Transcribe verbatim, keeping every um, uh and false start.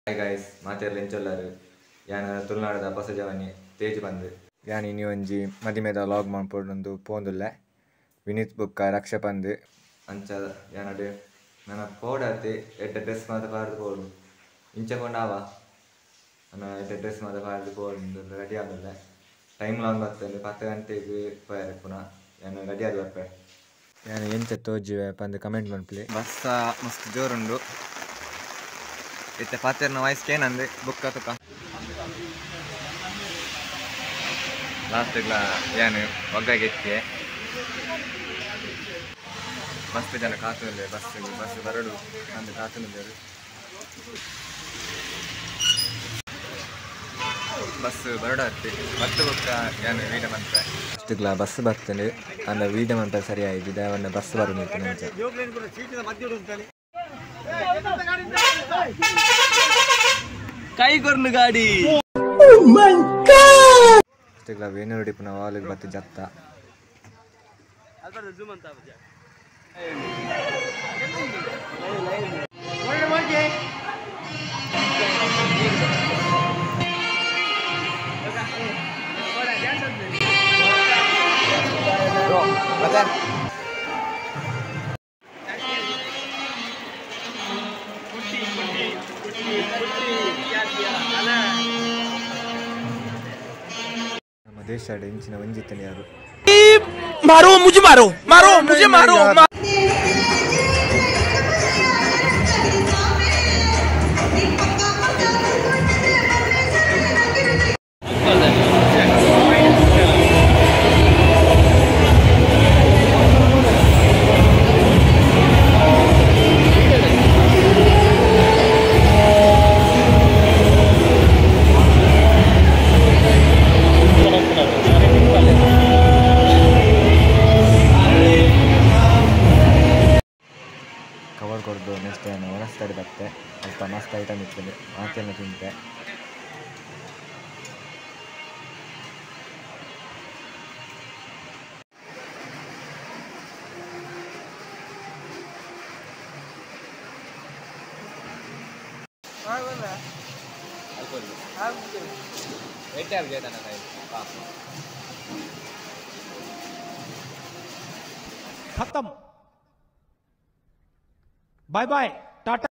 Hi guys ಮಾತೆರ್ಲ ಎಂಚೊಲ್ಲಾರು ಯಾನ ತುಳುನಾಡದ ಬಸಜವನಿ ತೇಜ್ ಬಂದು ಯಾನ್ ಇನಿ ಒಂಜಿ ಮದಿಮೆದ ಲಾಗ್ ಮಾಡ್ಪೊಂದು ಪೋಂದುಲ್ಲೆ ವಿನೀತ್ ಬುಕ್ಕ ರಕ್ಷ ಬಂದು ಅಂಚ ಯಾನಡು ನನ್ನ ಪೋಡಾತಿ ಎಡ್ಡ ಡ್ರೆಸ್ ಮಾತ ಪಾಡ್ದು ಪೋಡು ಇಂಚಕೊಂಡಾವ ನನ್ನ ಎಡ್ಡ ಡ್ರೆಸ್ ಮಾತ ಪಾಡ್ದು ಪೋಡು ರೆಡಿ ಆದಲ್ಲ ಟೈಮ್ ಲಾಂಗ್ ಬರ್ತದೆ ಪತ್ತು ಗಂಟೆಗೆ ಪೋಯಾರ ಪುನಃ ಯಾನು ರೆಡಿ ಆದ ಬರ್ಪೆ ಯಾನು ಎಂಚ ತೋಜಿವೆ ಪಂದು ಕಮೆಂಟ್ ಮಾಡ್ಪ್ಲಿ ಬಸ್ಸ ಮಸ್ತ್ ಜೋರುಂಡು ಇತ್ತೆ ಪಾತೆರ್ನ ವಯಸ್ಸೇನಂದು ಬುಕ್ಕ ತುಕ ಲಾಸ್ಟ್ಗ್ಲ ಏನು ಒಗ್ಗಾಗೆಕ್ಕೆ ಮಸ್ತ್ ಜನ ಕಾತುಂಡೆ ಬಸ್ ಬಸ್ ಬರಡು ಅಂದು ಕಾತುಂಡರು ಬಸ್ ಬರಡಾರ್ತಿ ಬತ್ತು ಬುಕ್ಕ ಏನು ವೀಡಿಯೋ ಮಾಡ್ತೆ ಅಷ್ಟುಗ್ಲ ಬಸ್ ಬರ್ತದೆ ಅಂದ ವೀಡಿಯೋ ಮಾಡ್ತಾ ಸರಿ ಆಯ್ತು ದೇವಣ್ಣ ಬಸ್ ಬರೋದು ಕೈ ಕೊರ್ನು ಗಾಡಿ ಅಷ್ಟುಗ್ಲ ವೇಣುಡಿ ಪುನಃ ವಾಲಿಗೆ ಬತ್ತು ಜತ್ತ ನಮ್ಮ ದೇಶದ ಇಂಚಿನ ವಂಜಿತನೆ ಯಾರು मारो मुझे मारो मारो मुझे मारो ಕವರ್ ಕೊಡ್ದು ನೆಕ್ಸ್ಟ್ ಏನು ಒಣಸ್ತಡಿ ಬತ್ತೆ ಸ್ವಲ್ಪ ಮಸ್ತ್ ಐಟಮ್ ಇರ್ತದೆ ಆಚೆಲ್ಲ ತಿಂತೆ खत्म बाय बाय टाटा।